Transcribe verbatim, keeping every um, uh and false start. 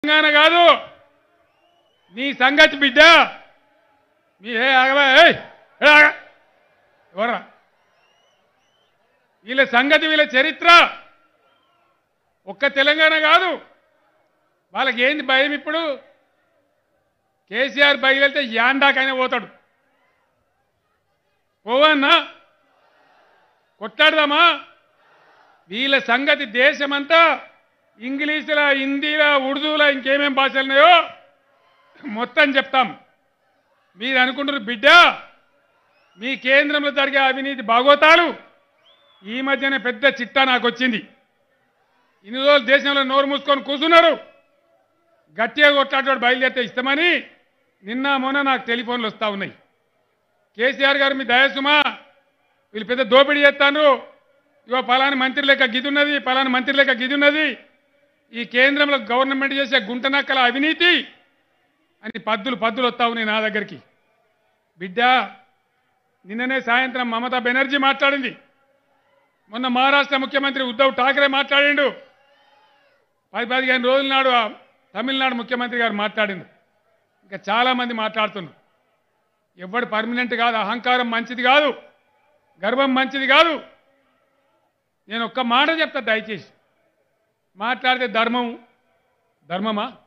తెలంగాణ కాదు నీ సంగతి బిడ్డ మీ ఏ ఆగవా ఎవరా వీళ్ళ సంగతి వీళ్ళ చరిత్ర ఒక్క తెలంగాణ కాదు వాళ్ళకి ఏంది భయం ఇప్పుడు కేసీఆర్ బయలుదేరితే యాండాకైనా పోతాడు పోవన్నా కొట్లాడదామా వీళ్ళ సంగతి దేశమంతా ఇంగ్లీషులా హిందీలా ఉర్దూలా ఇంకేమేం భాషలు ఉన్నాయో మొత్తం చెప్తాం మీరు అనుకుంటున్నారు బిడ్డ మీ కేంద్రంలో జరిగే అవినీతి భాగోతాలు ఈ మధ్యనే పెద్ద చిట్టా నాకు వచ్చింది ఇన్ని రోజులు దేశంలో నోరు మూసుకొని కూర్చున్నారు గట్టిగా కొట్లాడేవాడు బయలుదేరితే ఇస్తామని నిన్న మొన్న నాకు టెలిఫోన్లు వస్తూ ఉన్నాయి కేసీఆర్ గారు మీ దయసుమా వీళ్ళు పెద్ద దోపిడీ చేస్తాను ఇగో పలాని మంత్రి లెక్క గిది ఉన్నది పలాని మంత్రి లెక్క గిది ఉన్నది ఈ కేంద్రంలో గవర్నమెంట్ చేసే గుంటనక్కల అవినీతి అని పద్దులు పద్దులు వస్తా ఉన్నాయి నా దగ్గరికి బిడ్డ నిన్ననే సాయంత్రం మమతా బెనర్జీ మాట్లాడింది మొన్న మహారాష్ట్ర ముఖ్యమంత్రి ఉద్ధవ్ ఠాక్రే మాట్లాడిండు పది పదిహేను రోజుల నాడు తమిళనాడు ముఖ్యమంత్రి గారు మాట్లాడిండు ఇంకా చాలామంది మాట్లాడుతున్నారు ఎవడు పర్మనెంట్ కాదు అహంకారం మంచిది కాదు గర్వం మంచిది కాదు నేను ఒక్క మాట చెప్తా దయచేసి మాట్లాడితే ధర్మం ధర్మమా